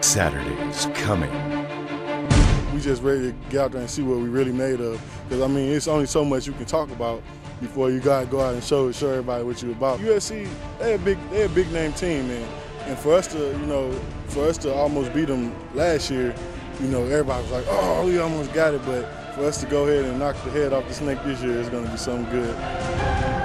Saturdays coming. We just ready to get out there and see what we really made of. Because, I mean, it's only so much you can talk about before you got to go out and show everybody what you're about. USC, they're a big name team, man. And for us to, almost beat them last year, everybody was like, oh, we almost got it. But for us to go ahead and knock the head off the snake this year is going to be something good.